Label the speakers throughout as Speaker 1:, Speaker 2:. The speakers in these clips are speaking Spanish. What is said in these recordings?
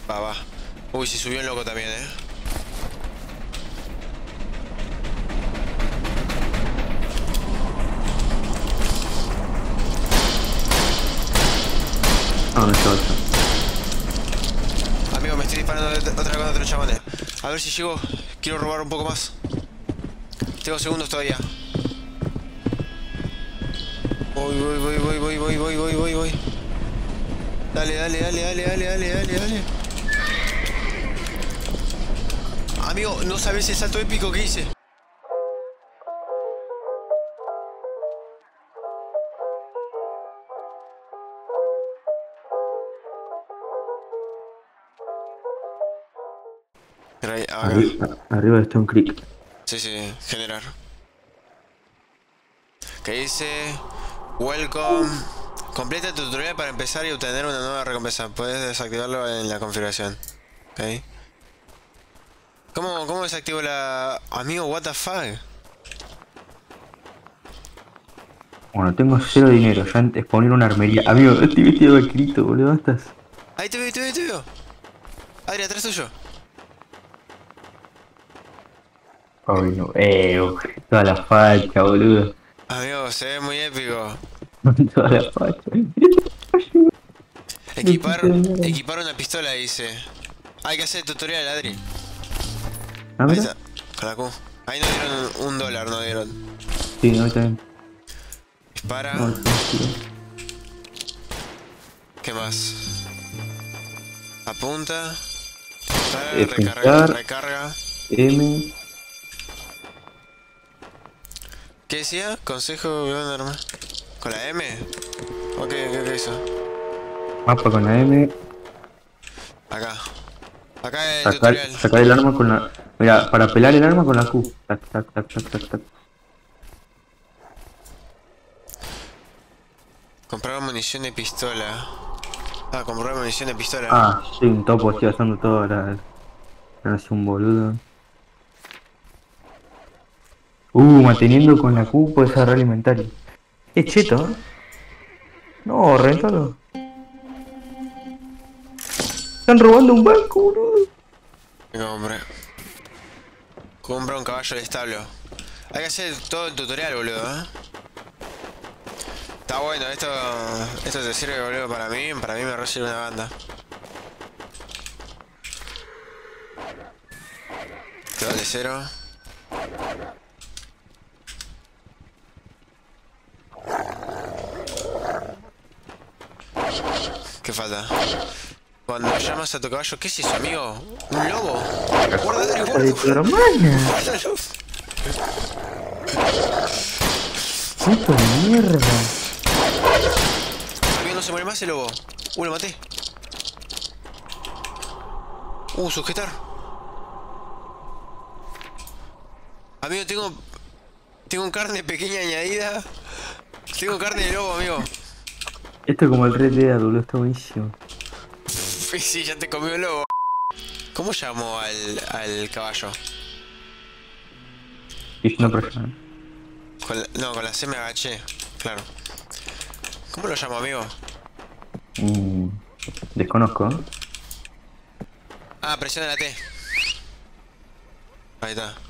Speaker 1: Va, va. Uy, se subió un loco también,
Speaker 2: No, no está otro.
Speaker 1: Amigo, me estoy disparando otra vez con otros chabones. A ver si llego. Quiero robar un poco más. Tengo segundos todavía. Voy. Dale. Amigo, no sabes el salto épico que hice. Acá.
Speaker 2: Arriba está un creek.
Speaker 1: Sí, generar. Que dice... Welcome. Completa el tutorial para empezar y obtener una nueva recompensa. Puedes desactivarlo en la configuración. Ok. ¿Cómo desactivo la... Amigo, what the fuck?
Speaker 2: Bueno, tengo cero dinero. Ya antes poner una armería. Amigo, estoy vestido de vaquerito, boludo. ¿Dónde estás?
Speaker 1: Ahí te veo. Adri, atrás tuyo.
Speaker 2: Ay, no. Toda la facha, boludo.
Speaker 1: Amigo, se ve muy épico.
Speaker 2: Toda la facha.
Speaker 1: Equipar una pistola, dice. Hay que hacer el tutorial, Adri.
Speaker 2: ¿Ah,
Speaker 1: Ahí
Speaker 2: mira?
Speaker 1: está, con la Q. Ahí nos dieron $1, nos dieron.
Speaker 2: Sí, no, está bien.
Speaker 1: Dispara.
Speaker 2: No, sí.
Speaker 1: ¿Qué más? Apunta.
Speaker 2: Pintar.
Speaker 1: Recarga.
Speaker 2: M.
Speaker 1: ¿Qué decía? Consejo de un arma. ¿Con la M? Ok, ¿qué hizo?
Speaker 2: Mapa con la M.
Speaker 1: Acá el tutorial.
Speaker 2: Sacar el arma con la... Mira, para pelar el arma con la Q. Tac.
Speaker 1: Comprar munición de pistola. Ah, comprar munición de pistola.
Speaker 2: Ah, soy un topo, estoy usando todo ahora. No soy un boludo. Manteniendo con la Q puedes agarrar alimentario. Es cheto, ¿eh? No, rentalo. Están robando un banco, boludo.
Speaker 1: Compra un caballo de establo. Hay que hacer todo el tutorial, boludo, Está bueno, esto te sirve, boludo, para mí me recibe una banda. Te vale 0. ¿Qué falta? Cuando llamas a tu caballo, ¿qué es eso, amigo? ¿Un lobo? Guárdalo,
Speaker 2: de tu hermana.
Speaker 1: guárdalo.
Speaker 2: Puto mierda.
Speaker 1: Amigo, no se muere más el lobo. Lo maté. Sujetar. Amigo, tengo un carne pequeña añadida. Tengo carne de lobo, amigo.
Speaker 2: Esto es como el Red Dead, boludo, está buenísimo.
Speaker 1: Sí, ya te comió el lobo. ¿Cómo llamo al caballo?
Speaker 2: Es una persona.
Speaker 1: Con la C me agaché, claro. ¿Cómo lo llamo, amigo?
Speaker 2: Desconozco.
Speaker 1: Ah, presiona la T. Ahí está.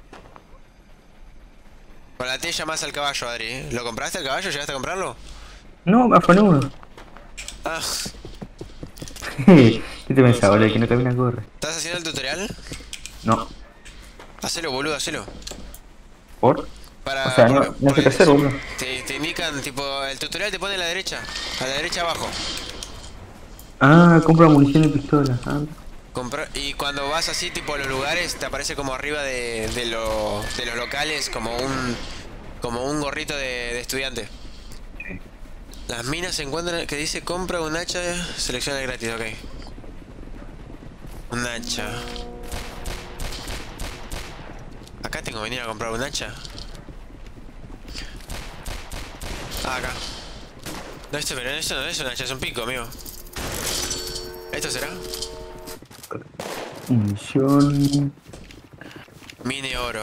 Speaker 1: Con la T llamás al caballo, Adri. ¿Lo compraste el caballo? ¿Llegaste a comprarlo?
Speaker 2: No, me afané uno.
Speaker 1: Ah,
Speaker 2: ¿Qué te pensás, boludo? Que no camina corre.
Speaker 1: ¿estás haciendo el tutorial?
Speaker 2: No.
Speaker 1: Hacelo, boludo, hacelo.
Speaker 2: ¿Por? O sea, no sé qué hacer, boludo.
Speaker 1: Te indican, tipo, el tutorial te pone a la derecha abajo.
Speaker 2: Ah, compra munición de pistola.
Speaker 1: Y cuando vas así, tipo, a los lugares, te aparece como arriba de los locales, como un gorrito de estudiante.
Speaker 2: Sí.
Speaker 1: Las minas se encuentran, que dice compra un hacha, selecciona gratis, ok. Un hacha. Acá tengo que venir a comprar un hacha. Ah, acá. No, pero esto no es un hacha, es un pico, amigo. ¿Esto será?
Speaker 2: Munición.
Speaker 1: Mine oro.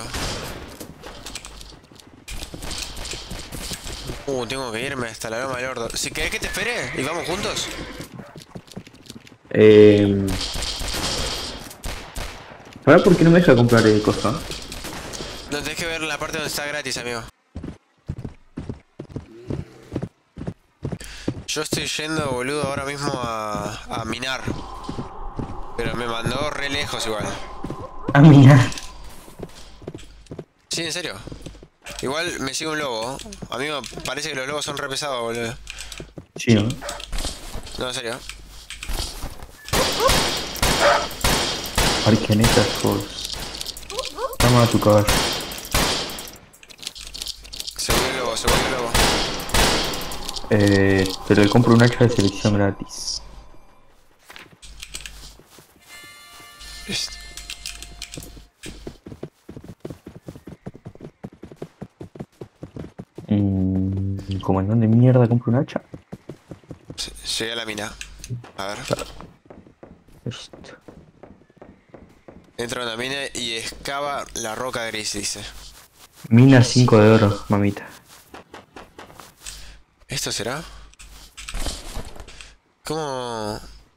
Speaker 1: Tengo que irme hasta la loma del orto. Si querés que te espere y vamos juntos.
Speaker 2: ¿Ahora por qué no me deja comprar cosas?
Speaker 1: No tenés que ver la parte donde está gratis, amigo. Yo estoy yendo, boludo, ahora mismo a minar. Pero me mandó re lejos igual.
Speaker 2: Ah, mira.
Speaker 1: Sí, en serio. Igual me sigue un lobo. Amigo, parece que los lobos son re pesados, boludo.
Speaker 2: Sí, ¿no?
Speaker 1: No, en serio.
Speaker 2: Arcanetas, joder. Toma a tu caballo.
Speaker 1: Se volvió el lobo, se volvió el lobo.
Speaker 2: Pero le compro un hacha de selección gratis. ¿Cómo en dónde mierda compro un hacha?
Speaker 1: Llegué a la mina. A ver.
Speaker 2: Esto.
Speaker 1: Entra en la mina y excava la roca gris, dice.
Speaker 2: Mina 5 de oro, mamita.
Speaker 1: ¿Esto será? ¿Cómo?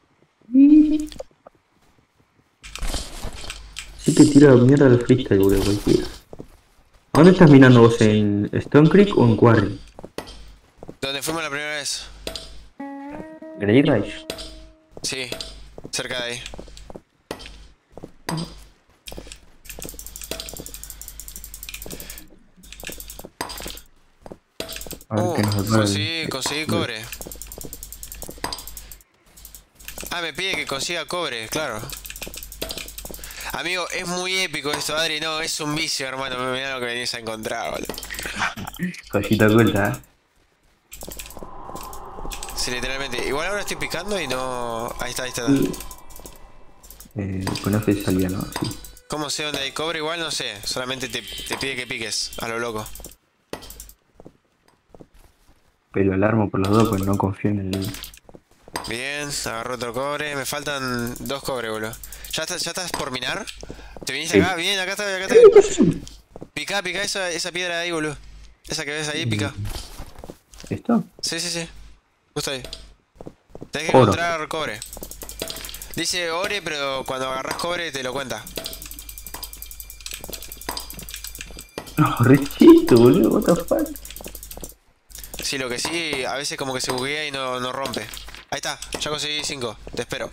Speaker 2: Sí que tira mierda al freestyle, boludo, cualquiera. ¿A dónde estás minando vos? ¿En Stone Creek o en Quarry?
Speaker 1: ¿Dónde fuimos la primera vez?
Speaker 2: Grey Ridge.
Speaker 1: Sí, cerca de ahí.
Speaker 2: A ver qué nos depara
Speaker 1: conseguí cobre. Ah, me pide que consiga cobre, claro. Amigo, es muy épico esto, Adri. No, es un vicio, hermano. Mirá lo que venís a encontrar, boludo.
Speaker 2: Cosita oculta,
Speaker 1: Sí, literalmente. Igual ahora estoy picando y no... Ahí está, ahí está.
Speaker 2: Con F salía, ¿no? Sí.
Speaker 1: ¿Cómo sé dónde hay cobre? Igual no sé. Solamente te pide que piques, a lo loco.
Speaker 2: Pero alarmo por los dos, pues no confío en el...
Speaker 1: Bien, agarró otro cobre. Me faltan 2 cobres, boludo. ¿Ya estás por minar? ¿Te viniste acá? Bien, acá está, acá está. Pica esa piedra de ahí, boludo. Esa que ves ahí, pica.
Speaker 2: ¿Esto?
Speaker 1: Sí, sí, sí. Justo ahí. Tenés que
Speaker 2: Oro.
Speaker 1: encontrar cobre. Dice ore, pero cuando agarras cobre te lo cuenta.
Speaker 2: No, rechito, boludo, what the fuck.
Speaker 1: Sí, lo que sí, a veces como que se buguea y no rompe. Ahí está, ya conseguí 5, te espero.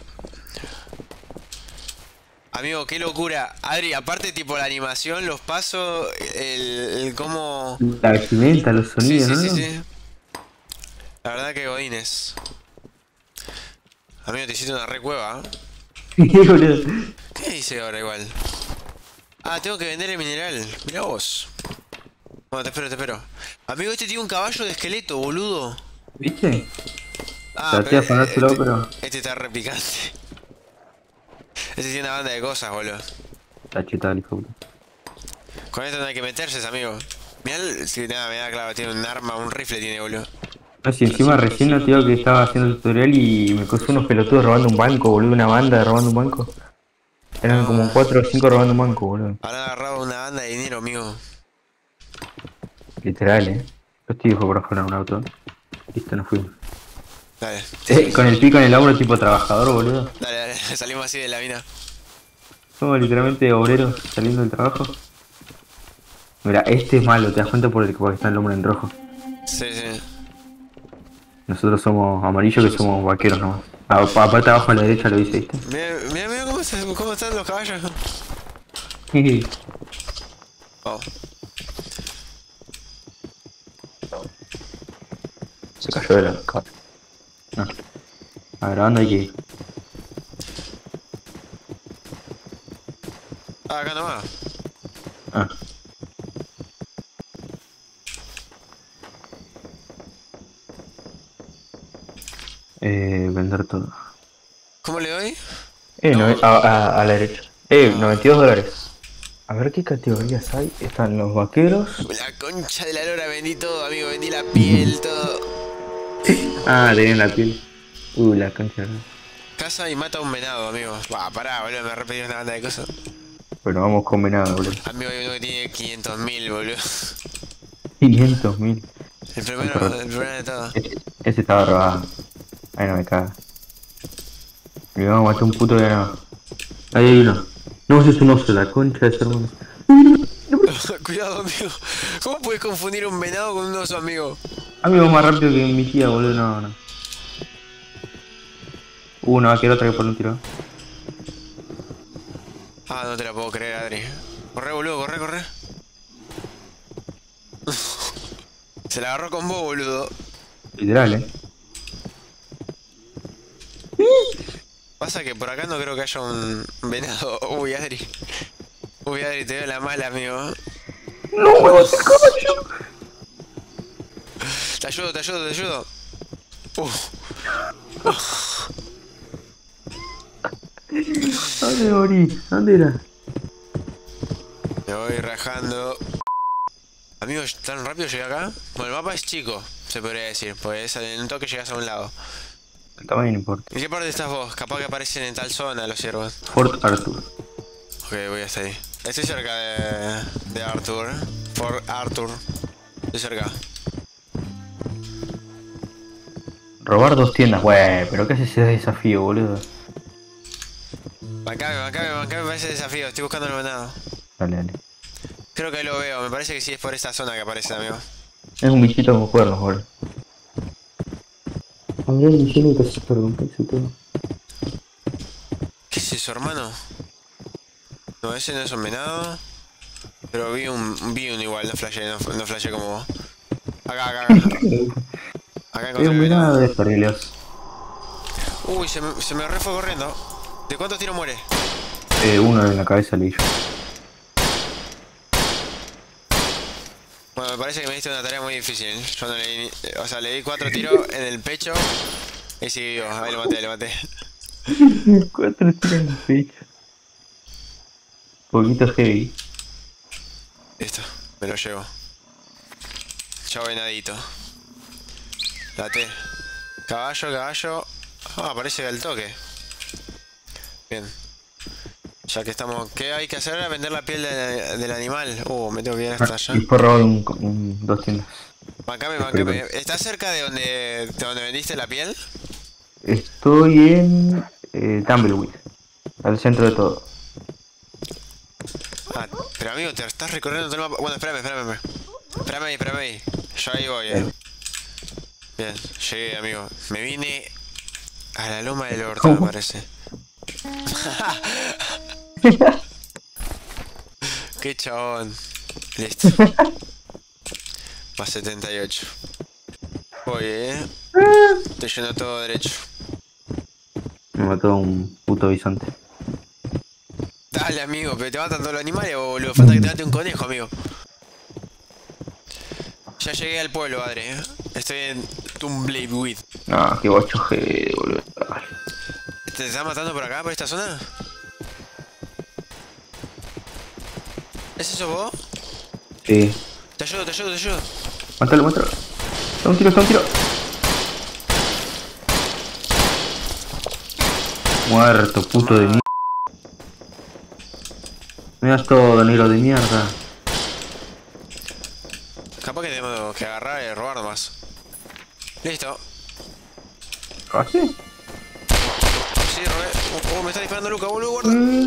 Speaker 1: Amigo, qué locura. Adri, aparte tipo la animación, los pasos, el cómo...
Speaker 2: La vestimenta, los
Speaker 1: Sí,
Speaker 2: sonidos,
Speaker 1: sí, sí,
Speaker 2: ¿no?
Speaker 1: sí. La verdad que godines. Amigo, te hiciste una re cueva, ¿eh?
Speaker 2: Sí, boludo.
Speaker 1: ¿Qué dice ahora igual? Ah, tengo que vender el mineral. Mirá vos. Bueno, te espero, te espero. Amigo, este tiene un caballo de esqueleto, boludo.
Speaker 2: ¿Viste?
Speaker 1: Ah,
Speaker 2: Traté de afanárselo, pero...
Speaker 1: este está re picante. Este tiene una banda de cosas, boludo.
Speaker 2: Está chetado el hijo, boludo.
Speaker 1: Con esto no hay que meterse, amigo. Mirá, sí, nada, me da claro, tiene un arma, un rifle tiene, boludo.
Speaker 2: No, si encima recién no te digo que estaba haciendo el tutorial y me costó unos pelotudos robando un banco, boludo, una banda robando un banco. Eran como 4 o 5 robando un banco, boludo.
Speaker 1: Habrán agarrado una banda de dinero, amigo.
Speaker 2: Literal, Yo estoy por afuera un auto. Listo, nos fuimos.
Speaker 1: Dale.
Speaker 2: Con el pico en el hombro tipo trabajador, boludo.
Speaker 1: Dale, dale, salimos así de la mina.
Speaker 2: Somos literalmente obreros saliendo del trabajo. Mira, este es malo, te das cuenta porque está el hombro en rojo.
Speaker 1: Sí, sí.
Speaker 2: Nosotros somos amarillos que somos vaqueros nomás. Aparte abajo a la derecha lo dice, ¿viste?
Speaker 1: Mira cómo están los caballos. Vamos.
Speaker 2: Se cayó de la cara. No. A ver, ¿a dónde hay que ir?
Speaker 1: Ah, acá nomás.
Speaker 2: Ah. Vender todo.
Speaker 1: ¿Cómo le doy?
Speaker 2: A la derecha. 92 dólares. A ver qué categorías hay. Están los vaqueros.
Speaker 1: La concha de la lora, vendí todo, amigo. Vendí la piel, todo.
Speaker 2: Ah, tenían la piel. La concha.
Speaker 1: Caza y mata a un venado, amigo. Bah, pará, boludo, me repetí una banda de cosas.
Speaker 2: Bueno, vamos combinados, boludo.
Speaker 1: Amigo, hay uno que tiene 500.000, boludo.
Speaker 2: 500.000.
Speaker 1: El primero de todo.
Speaker 2: Ese estaba robado. Ay, no me caga. Le vamos a matar un puto ganado. Ahí hay uno. No, ese es un oso, la concha de su hermano.
Speaker 1: Cuidado, amigo. ¿Cómo puedes confundir un venado con un oso, amigo?
Speaker 2: Amigo, más rápido que mi tía, boludo, no. No, va a quedar otra que por un tiro.
Speaker 1: Ah, no te la puedo creer, Adri. Corre, boludo, corre. Se la agarró con vos, boludo.
Speaker 2: Literal,
Speaker 1: Pasa que por acá no creo que haya un venado. Uy, Adri, te veo la mala, amigo.
Speaker 2: No, me vas a caballo.
Speaker 1: Te ayudo.
Speaker 2: ¿Dónde morí? ¿Dónde era?
Speaker 1: Me voy rajando. Amigo, ¿tan rápido llegué acá? Bueno, el mapa es chico, se podría decir, pues en un toque llegas a un lado.
Speaker 2: El tamaño no importa.
Speaker 1: ¿En qué parte estás vos? Capaz que aparecen en tal zona los ciervos.
Speaker 2: Fort Arthur.
Speaker 1: Ok, voy hasta ahí. Estoy cerca de Arthur. Fort Arthur. Estoy cerca.
Speaker 2: Robar 2 tiendas, wey, pero ¿qué haces ese desafío, boludo?
Speaker 1: Bancame para ese desafío. Estoy buscando el venado.
Speaker 2: Dale.
Speaker 1: Creo que lo veo. Me parece que sí es por esta zona que aparece, amigo.
Speaker 2: Es un bichito con cuernos, boludo. André el diseño y casi perdón, y todo.
Speaker 1: ¿Qué es eso, hermano? No, ese no es un venado. Pero vi un igual, no flashé como vos. Acá. Acá
Speaker 2: Es
Speaker 1: encontré
Speaker 2: un
Speaker 1: el
Speaker 2: venado
Speaker 1: venado.
Speaker 2: de Corelios.
Speaker 1: Uy, se me re fue corriendo. ¿De cuántos tiros muere?
Speaker 2: Uno en la cabeza le hizo.
Speaker 1: Bueno, me parece que me diste una tarea muy difícil. Yo no le di... O sea, le di 4 tiros en el pecho y siguió. Ahí lo maté.
Speaker 2: 4 tiros en el pecho. Poquito heavy.
Speaker 1: Listo, me lo llevo. Chao, venadito. La T. Caballo. Ah, aparece al toque. Bien. Ya que estamos... ¿Qué hay que hacer? Vender la piel del animal. Me tengo que ir hasta allá.
Speaker 2: Y fue robado 2 tiendas.
Speaker 1: Bancame. ¿Estás cerca de donde vendiste la piel?
Speaker 2: Estoy en Tumbleweed, al centro de todo.
Speaker 1: Ah, pero amigo, te estás recorriendo todo el mapa. Bueno, espérame. Espérame ahí. Yo ahí voy, Bien, llegué, amigo. Me vine a la loma del orto, me parece. Qué chabón. Listo. Más 78. Voy, estoy yendo todo derecho.
Speaker 2: Me mató un puto bisonte.
Speaker 1: Dale, amigo, pero te matan todos los animales, boludo. Falta que te mate un conejo, amigo. Ya llegué al pueblo, Adri. Estoy en Tumbleweed.
Speaker 2: No, qué 8G, boludo.
Speaker 1: ¿Te estás matando por acá, por esta zona? ¿Es eso vos?
Speaker 2: Sí.
Speaker 1: Te ayudo.
Speaker 2: Mátalo. Está un tiro. Muerto, puto de mierda. Me das todo, negro de mierda.
Speaker 1: Capaz que tenemos que agarrar y robar nomás. Listo.
Speaker 2: ¿Ah, sí?
Speaker 1: Sí, robé. Me está disparando Luca, boludo, guarda. Dale,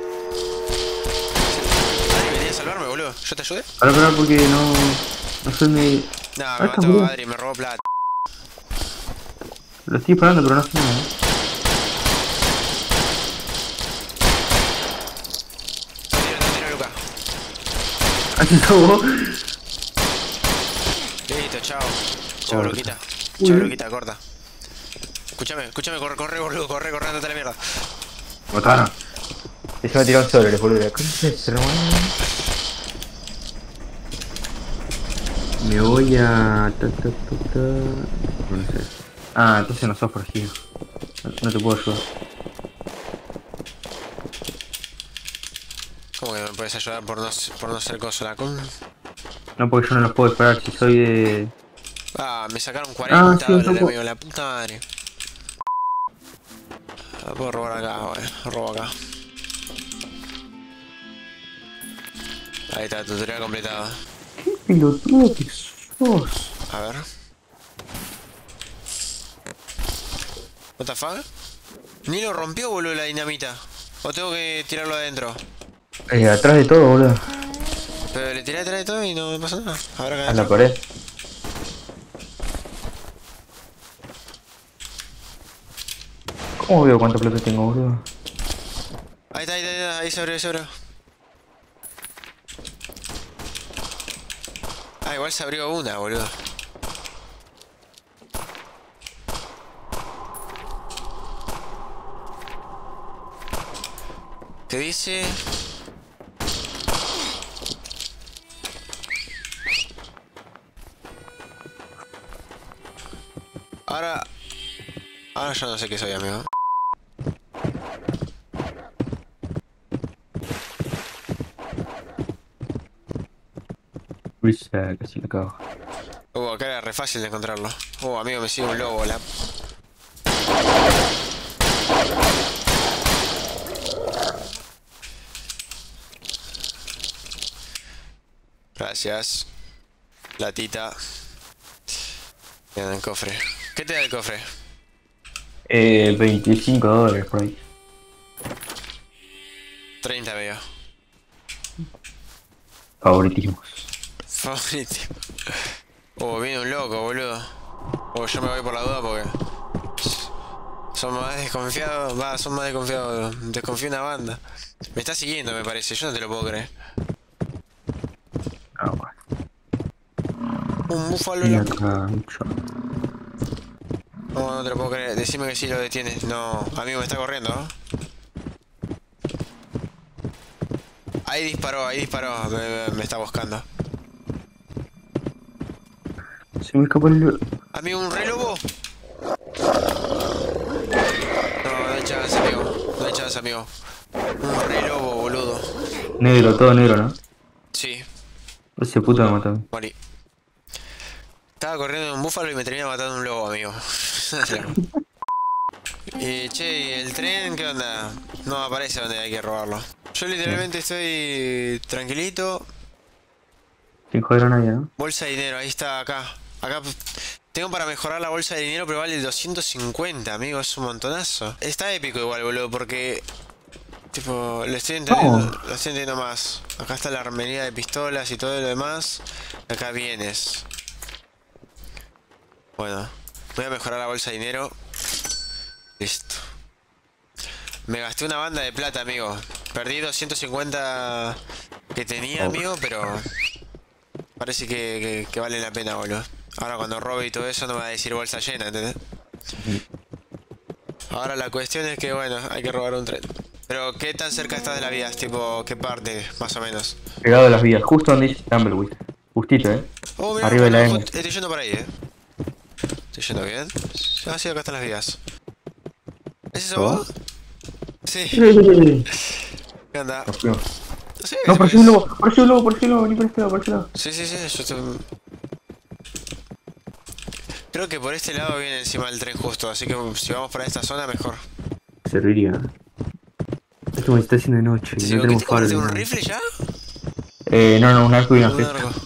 Speaker 1: venía a salvarme, boludo. ¿Yo te ayudé?
Speaker 2: Ahora, porque no soy mi...
Speaker 1: No, me mató Adri, me robó plata.
Speaker 2: Lo estoy disparando, pero no hace nada.
Speaker 1: Tira, Luca.
Speaker 2: Aquí está vos.
Speaker 1: Listo, chao. Chao,
Speaker 2: Corta.
Speaker 1: Luquita. Chao, Luquita, corta. Escúchame, corre, boludo, corre, andate a la mierda.
Speaker 2: Mataron. Ese me tiró un solo, boludo. La concha de su hermano. Me voy a... No sé. Ah, entonces no sos protegido. No te puedo ayudar.
Speaker 1: ¿Cómo que no me puedes ayudar por no ser cosa la con?
Speaker 2: No, porque yo no los puedo esperar si soy de...
Speaker 1: Ah, me sacaron 40
Speaker 2: sí,
Speaker 1: dólares,
Speaker 2: no
Speaker 1: amigo, la puta madre. La puedo robar acá, robo acá. Ahí está, tutorial completado.
Speaker 2: ¿Qué pelotudo que sos?
Speaker 1: A ver. What the fuck? Ni lo rompió, boludo, la dinamita. ¿O tengo que tirarlo adentro?
Speaker 2: Atrás de todo, boludo.
Speaker 1: Pero le tiré atrás de todo y no me pasa nada. Ahora acá
Speaker 2: A la
Speaker 1: adentro.
Speaker 2: pared. ¿Cómo veo cuánta plata tengo, boludo?
Speaker 1: Ahí está, ahí se abrió, se abrió. Ah, igual se abrió una, boludo. ¿Qué dice? Ahora yo no sé qué soy, amigo.
Speaker 2: Uy, casi la cago.
Speaker 1: Acá era re fácil de encontrarlo. Amigo, me sigue un lobo, la... Gracias. Latita. Queda en el cofre. ¿Qué te da el cofre?
Speaker 2: $25 por ahí.
Speaker 1: 30 veo.
Speaker 2: Favoritismos.
Speaker 1: Favorito. Viene un loco, boludo. Yo me voy por la duda porque... Son más desconfiados, son más desconfiados. Desconfío una banda. Me está siguiendo, me parece, yo no te lo puedo creer.
Speaker 2: Ah, bueno.
Speaker 1: Un búfalo
Speaker 2: Y
Speaker 1: loco.
Speaker 2: acá, mucho.
Speaker 1: No te lo puedo creer. Decime que sí lo detienes. No, amigo, me está corriendo, ¿no? Ahí disparó, me está buscando.
Speaker 2: Se me escapó el...
Speaker 1: Amigo, un re lobo. No hay chance, amigo. No hay chance, amigo. Un re lobo, boludo.
Speaker 2: Negro, todo negro, ¿no?
Speaker 1: Sí,
Speaker 2: Ese puto me mató.
Speaker 1: morí. Estaba corriendo en un búfalo y me termina matando un lobo, amigo. Che, ¿y el tren qué onda? No aparece donde hay que robarlo. Yo literalmente estoy tranquilito.
Speaker 2: Sin joder a nadie, ¿no?
Speaker 1: Bolsa de dinero, ahí está, acá. Acá tengo para mejorar la bolsa de dinero, pero vale 250, amigo, es un montonazo. Está épico igual, boludo, porque... Tipo, lo estoy entendiendo más. Acá está la armería de pistolas y todo lo demás. Acá vienes. Bueno, voy a mejorar la bolsa de dinero. Listo. Me gasté una banda de plata, amigo. Perdí 250 que tenía, amigo, pero... Parece que vale la pena, boludo. Ahora cuando robe y todo eso no me va a decir bolsa llena, ¿entendés? Ahora la cuestión es que, bueno, hay que robar un tren. Pero, ¿qué tan cerca estás de las vías? Tipo, ¿qué parte, más o menos?
Speaker 2: Pegado a las vías, justo donde dice Tumbleweed. Justito,
Speaker 1: Mirá,
Speaker 2: arriba de la
Speaker 1: bueno,
Speaker 2: M.
Speaker 1: estoy yendo por ahí, Estoy yendo bien. Ah, sí, acá están las vías. ¿Es eso vos? Sí. ¿Qué onda?
Speaker 2: Nos fuimos.
Speaker 1: No sé,
Speaker 2: No, pareció un lobo, pareció un lobo, pareció un lobo, vení por este lado, por este lado.
Speaker 1: Sí, yo estoy... Creo que por este lado viene encima del tren justo, así que si vamos para esta zona, mejor.
Speaker 2: Serviría. Esto me está haciendo de noche,
Speaker 1: Sí,
Speaker 2: no
Speaker 1: ¿qué
Speaker 2: tenemos
Speaker 1: te compraste,
Speaker 2: faro.
Speaker 1: un rifle ya?
Speaker 2: No, un arco y una
Speaker 1: Un
Speaker 2: flecha.
Speaker 1: arco.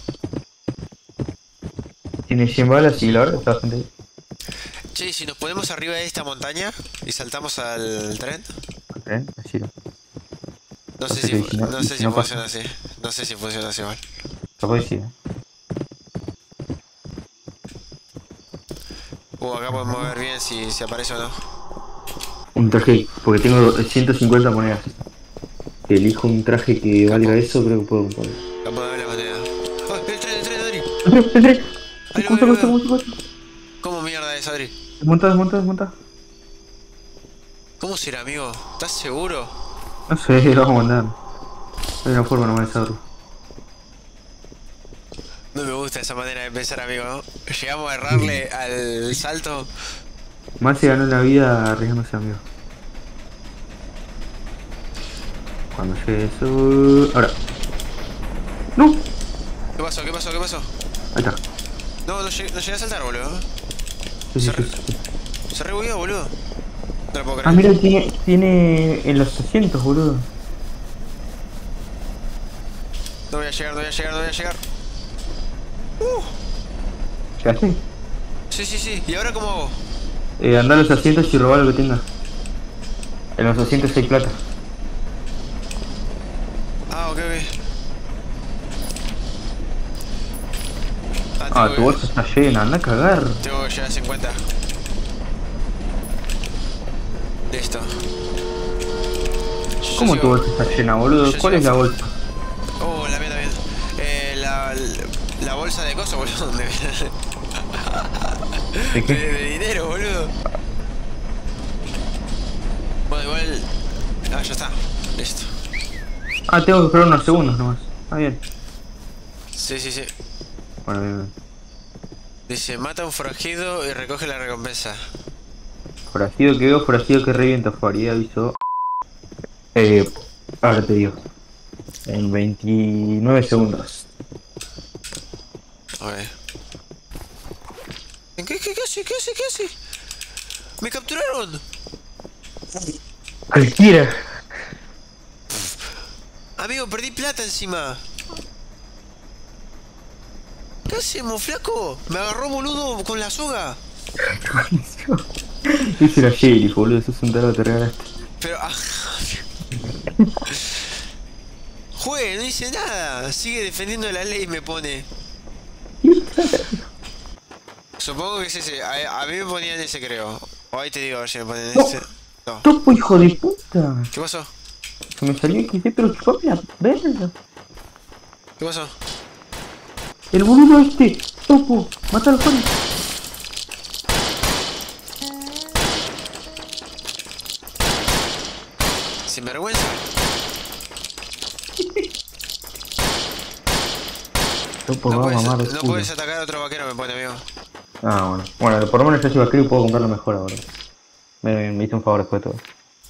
Speaker 2: Tiene 100 balas y la verdad está bastante bien.
Speaker 1: Che, si nos ponemos arriba de esta montaña y saltamos al tren,
Speaker 2: Así no.
Speaker 1: no
Speaker 2: No
Speaker 1: sé
Speaker 2: sé
Speaker 1: si,
Speaker 2: qué, si no-
Speaker 1: no sé
Speaker 2: si
Speaker 1: si
Speaker 2: no
Speaker 1: funciona
Speaker 2: pasa.
Speaker 1: así. No sé si funciona así igual.
Speaker 2: Capaz que sí,
Speaker 1: Acá podemos ver bien si aparece o no.
Speaker 2: Un traje, porque tengo 150 monedas. Si elijo un traje que valga eso, creo que puedo comprar.
Speaker 1: Acá podemos ver la moneda. ¡Oh, el tren, Adri!
Speaker 2: ¡Entré!
Speaker 1: Ahí lo
Speaker 2: ¿Cómo
Speaker 1: veo,
Speaker 2: está?
Speaker 1: lo
Speaker 2: ¿Cómo
Speaker 1: veo.
Speaker 2: está?
Speaker 1: ¿Cómo mierda es, Adri?
Speaker 2: Desmontada.
Speaker 1: ¿Cómo será, amigo? ¿Estás seguro?
Speaker 2: No sé, vamos a mandar. Hay una forma nomás de saberlo.
Speaker 1: No me gusta esa manera de pensar, amigo, ¿no? Llegamos a errarle al salto.
Speaker 2: Más se ganó la vida arriesgándose, amigo. Cuando llegue eso... Ahora. ¡No!
Speaker 1: ¿Qué pasó?
Speaker 2: Ahí está.
Speaker 1: No llegué a saltar, boludo.
Speaker 2: Sí.
Speaker 1: Se rebugueó, boludo. No lo puedo
Speaker 2: Ah,
Speaker 1: creer.
Speaker 2: mira, tiene en los asientos, boludo.
Speaker 1: No voy a llegar.
Speaker 2: ¿Llegaste?
Speaker 1: Sí. ¿Y ahora cómo hago?
Speaker 2: Andá a los asientos y robá lo que tengas. En los asientos hay plata.
Speaker 1: ok.
Speaker 2: Ah, tu bolsa está llena, anda a cagar.
Speaker 1: Tengo que llegar a 50. Listo.
Speaker 2: ¿Cómo tu bolsa está llena, boludo? ¿Cuál es la bolsa?
Speaker 1: Oh, la mía también. La bolsa de cosas, boludo.
Speaker 2: ¿De qué?
Speaker 1: De dinero, boludo. Bueno, igual... Ah, ya está. Listo.
Speaker 2: Ah, tengo que esperar unos segundos nomás. Ah, bien.
Speaker 1: Sí, sí, sí.
Speaker 2: Bueno, bien, bien.
Speaker 1: Dice, mata a un forajido y recoge la recompensa.
Speaker 2: Forajido que veo, forajido que revienta, Farid avisó. Ahora te digo. En 29 segundos.
Speaker 1: A ver. ¿Qué hace? ¿Qué hace? ¿Qué hace? ¡Me capturaron!
Speaker 2: Cualquiera.
Speaker 1: Amigo, perdí plata encima. ¿Qué hacemos, flaco? Me agarró boludo con la soga.
Speaker 2: Ese era sheriff, boludo, eso es un tarado, te regalaste.
Speaker 1: Pero... Juegue, no dice nada. Sigue defendiendo la ley, me pone. Supongo que es ese. A mí me ponían ese, creo. O ahí te digo, a ver si me ponen
Speaker 2: No.
Speaker 1: ese. No.
Speaker 2: Topo, hijo de puta.
Speaker 1: ¿Qué pasó?
Speaker 2: Se me salió XD, pero chupame la verga.
Speaker 1: ¿Qué pasó?
Speaker 2: El boludo este. Topo, mátalo, Farid.
Speaker 1: Sinvergüenza.
Speaker 2: Topo,
Speaker 1: No
Speaker 2: va a
Speaker 1: puedes,
Speaker 2: mamar el
Speaker 1: no
Speaker 2: culo.
Speaker 1: puedes atacar a otro vaquero, me pone, amigo.
Speaker 2: Ah, bueno. Bueno, por lo menos yo soy vaquero y puedo comprarlo mejor ahora. Me hice un favor después de todo.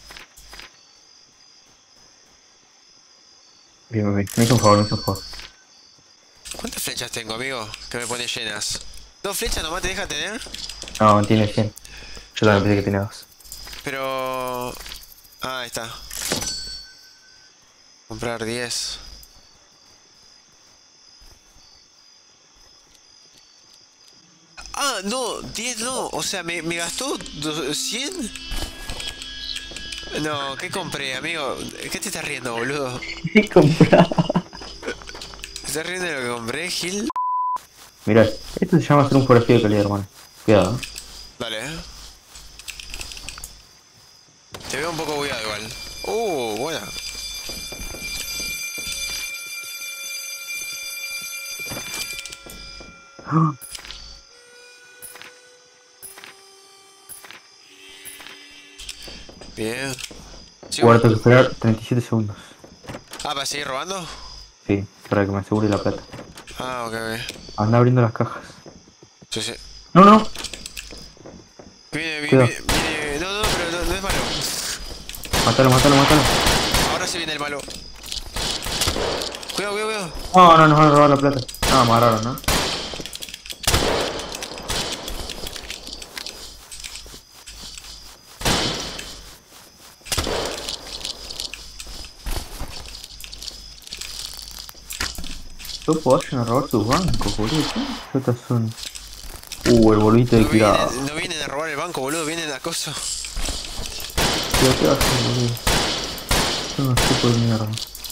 Speaker 2: Bien, bien, bien. Me hizo un favor, me hizo un favor.
Speaker 1: ¿Cuántas flechas tengo, amigo? Que me pone llenas. ¿Dos flechas nomás te deja tener?
Speaker 2: No, tiene 100. Yo también pensé que tenía 2.
Speaker 1: Pero... Ah, ahí está. Comprar 10. Ah, no, 10 no. O sea, me gastó 100. No, ¿qué compré, amigo? ¿Qué te estás riendo, boludo?
Speaker 2: ¿Qué compraba?
Speaker 1: ¿Te estás riendo de lo que compré, Gil?
Speaker 2: Mirá, esto se llama ser un forajido de calidad, hermano. Cuidado, ¿eh?
Speaker 1: Dale, Te veo un poco bugueado igual. Buena. Bien. ¿Sigo?
Speaker 2: Guarda que esperar 37 segundos.
Speaker 1: Ah, ¿para seguir robando?
Speaker 2: Sí, para que me asegure la plata.
Speaker 1: Ah, ok, ok.
Speaker 2: Anda abriendo las cajas.
Speaker 1: Sí, sí.
Speaker 2: No, no.
Speaker 1: Viene,
Speaker 2: Cuidado.
Speaker 1: viene. No, pero no es malo.
Speaker 2: Mátalo, mátalo, mátalo.
Speaker 1: Ahora sí viene el malo. Cuidado, cuidado, cuidado.
Speaker 2: No, no, nos van a robar la plata. No, me agarraron, ¿no? Topo, vayan a robar tus bancos, boludo. ¿Qué chotas son? El boludito de tirado.
Speaker 1: No vienen a robar el banco, boludo. Vienen a acoso.
Speaker 2: Tío, ¿qué hacen, boludo? Son unos tipos de mierda.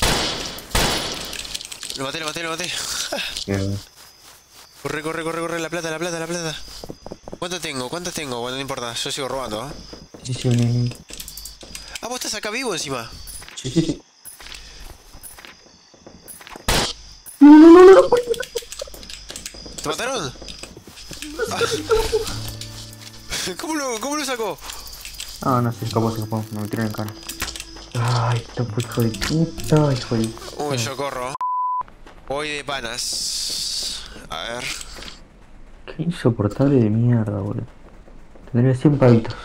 Speaker 1: Lo maté, lo maté, lo maté.
Speaker 2: Bien.
Speaker 1: Corre, corre, corre, corre. La plata, la plata, la plata. ¿Cuánto tengo? ¿Cuántas tengo? Bueno, no importa. Yo sigo robando,
Speaker 2: Sí, sí, vení.
Speaker 1: Ah, vos estás acá vivo encima.
Speaker 2: Sí, sí, sí. No, no, no, no, no.
Speaker 1: ¿Te mataron? Ah. ¿Cómo lo sacó?
Speaker 2: Ah, no, se escapó, me metieron en cana. Ay, Topo, hijo de puta, hijo de puta.
Speaker 1: Uy, yo corro. Voy de panas. A ver.
Speaker 2: Qué insoportable de mierda, boludo. Tendría 100 pavitos.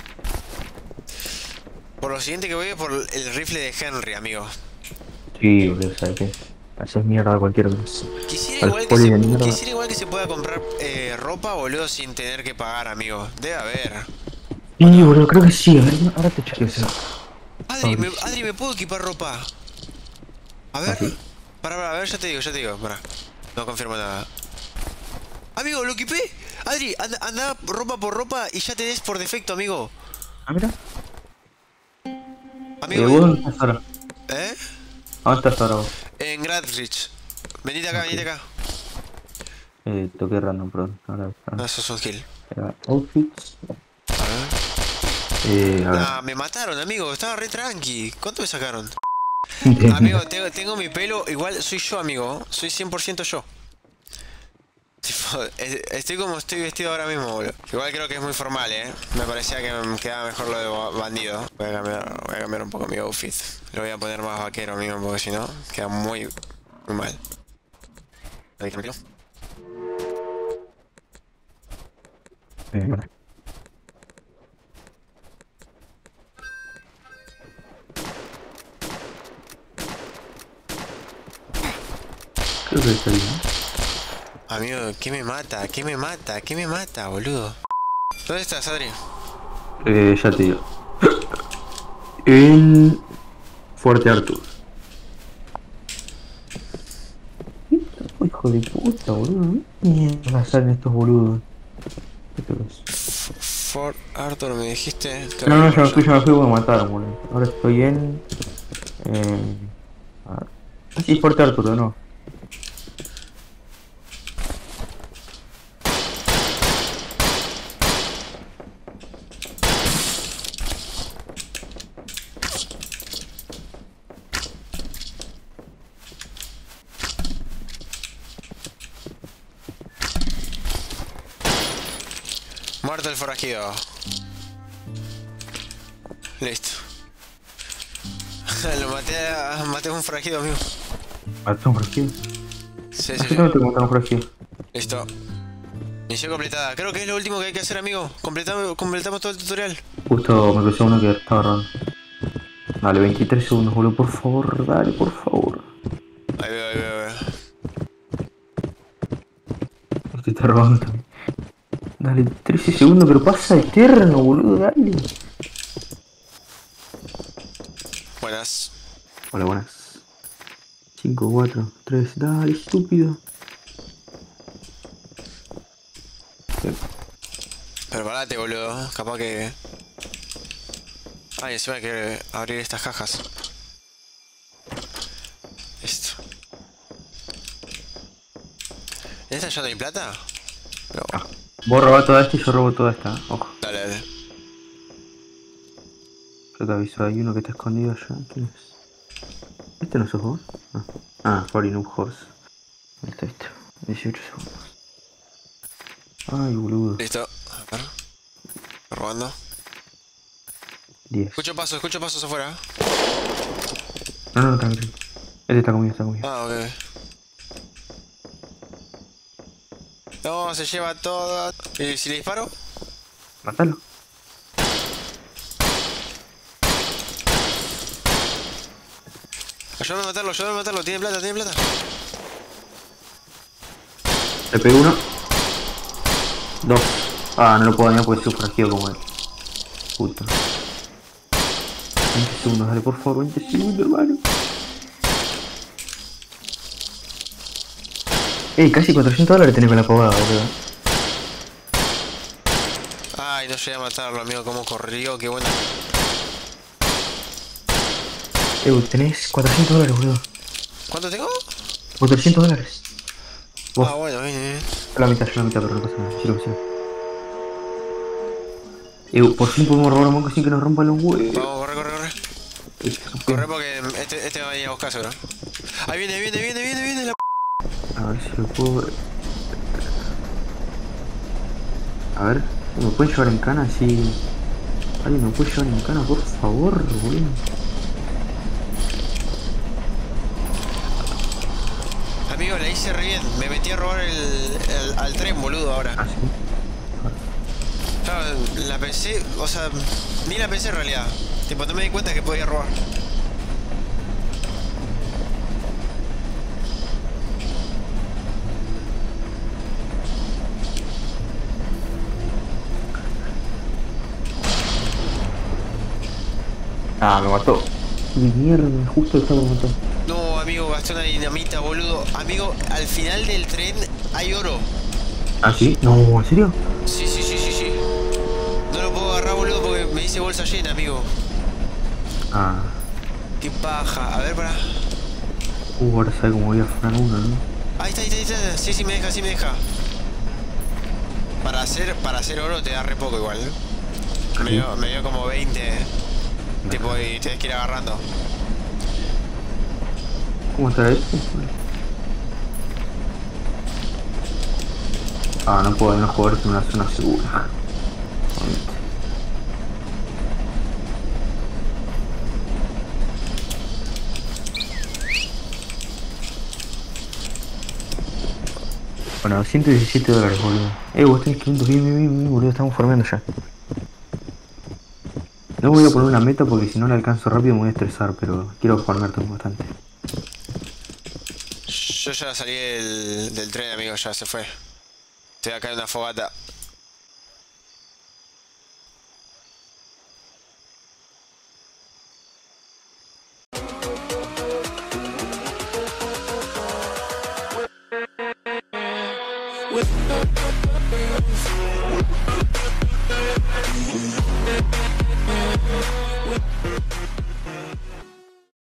Speaker 1: Por lo siguiente que voy es por el rifle de Henry, amigo.
Speaker 2: Sí, boludo, ¿sabes qué? Haces mierda a cualquier cosa.
Speaker 1: Quisiera igual que se pueda comprar ropa, boludo, sin tener que pagar, amigo. Debe haber.
Speaker 2: Sí, boludo, creo que sí. A ver, ahora te chequeo eso.
Speaker 1: Adri, ¿me puedo equipar ropa? A ver.
Speaker 2: ¿Ah, sí?
Speaker 1: Para, a ver, ya te digo, para. No confirmo nada. Amigo, lo equipé. Adri, anda ropa por ropa y ya tenés por defecto, amigo.
Speaker 2: Ah, mira.
Speaker 1: Amigo,
Speaker 2: ¿Vos dónde estás ahora?
Speaker 1: ¿eh?
Speaker 2: ¿Dónde estás ahora vos?
Speaker 1: En Gradrich. Venite acá, venite acá.
Speaker 2: Toqué random, perdón. Ahora.
Speaker 1: No, eso es un kill.
Speaker 2: Outfits.
Speaker 1: A ver.
Speaker 2: A ver.
Speaker 1: Nah, me mataron, amigo. Estaba re tranqui. ¿Cuánto me sacaron? Amigo, tengo mi pelo. Igual soy yo, amigo. Soy 100% yo. Tipo, estoy como estoy vestido ahora mismo, boludo. Igual creo que es muy formal, Me parecía que me quedaba mejor lo de bandido. Voy a cambiar un poco mi outfit. Lo voy a poner más vaquero mismo, porque si no, queda muy mal. Ahí que me tiro.
Speaker 2: Bueno. Creo que está bien.
Speaker 1: Amigo, ¿qué me mata? ¿Qué me mata? ¿Qué me mata, boludo? ¿Dónde estás, Adri?
Speaker 2: Ya te digo. En Fuerte Artur. Hijo de puta, boludo. ¿Qué mierda salen estos boludos? ¿Qué te ves?
Speaker 1: Fort Arthur, me dijiste.
Speaker 2: No, ya me fui, me mataron, boludo. Ahora estoy en. A ver. Ah, sí, Fuerte Artur, no.
Speaker 1: Muerto el forajido. Listo. Lo maté a un forajido, amigo.
Speaker 2: ¿Mató un forajido?
Speaker 1: Sí,
Speaker 2: ¿Por qué no te mataron un forajido?
Speaker 1: Listo. Misión completada. Creo que es lo último que hay que hacer, amigo. Completamos todo el tutorial.
Speaker 2: Justo me crucé uno que estaba raro. Dale, 23 segundos, boludo, por favor, dale, por favor.
Speaker 1: Ahí veo.
Speaker 2: Te está robando también. Dale, 13 segundos, pero pasa eterno, boludo, dale.
Speaker 1: Buenas.
Speaker 2: Hola, buenas. 5, 4, 3, dale, estúpido.
Speaker 1: Prepárate, boludo. Capaz que... Ay, encima hay que abrir estas cajas. Listo. ¿En esta ya no hay plata? No.
Speaker 2: Ah, vos robás toda esta y yo robo toda esta, ojo.
Speaker 1: Dale.
Speaker 2: Yo te aviso, hay uno que está escondido allá. ¿Quién es? ¿Este no sos vos? No. Ah, Foreign Noob Horse. Ahí está, este. 18 segundos. Ay, boludo.
Speaker 1: Listo. A ver. Robando.
Speaker 2: 10.
Speaker 1: Escucho pasos afuera.
Speaker 2: No, tranquilo. Este está conmigo,
Speaker 1: Ah, ok. No, se lleva todo. ¿Y si le disparo?
Speaker 2: Mátalo.
Speaker 1: Ayúdame a matarlo. Tiene plata.
Speaker 2: Le pegué uno. 2. Ah, no lo puedo dañar porque soy forajido como él. Puta. 20 segundos, dale por favor, 20 segundos, hermano. Casi $400 tenés con la pavada, boludo.
Speaker 1: Ay, no llegué a matarlo, amigo. Cómo corrió, qué bueno.
Speaker 2: Tenés $400, boludo.
Speaker 1: ¿Cuánto tengo?
Speaker 2: $400. Vos.
Speaker 1: Ah, bueno, bien.
Speaker 2: La mitad, pero no pasa nada. Sí lo que sea. Por fin podemos robar un banco sin que nos rompan los huevos.
Speaker 1: Vamos, corre. Corre porque este va a venir a buscar, seguro. Ahí viene la...
Speaker 2: A ver si lo puedo... A ver, ¿me pueden llevar en cana? Sí. ¿Alguien me puede llevar en cana, por favor, boludo?
Speaker 1: Amigo, la hice re bien. Me metí a robar al tren, boludo, ahora.
Speaker 2: Ah, sí.
Speaker 1: Claro, la pensé, o sea, ni la pensé en realidad. Tipo, no me di cuenta que podía robar.
Speaker 2: Ah, me mató. Mi mierda, justo estaba matando.
Speaker 1: No, amigo, gasté una dinamita, boludo. Amigo, al final del tren hay oro.
Speaker 2: ¿Ah, sí? No, ¿en serio?
Speaker 1: Sí. No lo puedo agarrar, boludo, porque me hice bolsa llena, amigo.
Speaker 2: Ah.
Speaker 1: Qué paja. A ver, pará.
Speaker 2: Ahora sabe cómo voy a frenar uno, ¿no?
Speaker 1: Ahí está, ahí está, ahí está. Sí, sí, me deja, sí me deja. Para hacer oro te da re poco igual, ¿no?
Speaker 2: Sí.
Speaker 1: Me dio como 20. Tipo, y tienes que ir agarrando.
Speaker 2: ¿Cómo está esto? Ah, no puedo, no jugar en una zona segura. Obviamente. Bueno, $117, boludo. Vos tenés 500, bien, bien, bien, bien, boludo, estamos farmeando ya. No voy a poner una meta porque si no la alcanzo rápido me voy a estresar, pero quiero farmear bastante.
Speaker 1: Yo ya salí del tren, amigo, ya se fue. Estoy acá en una fogata.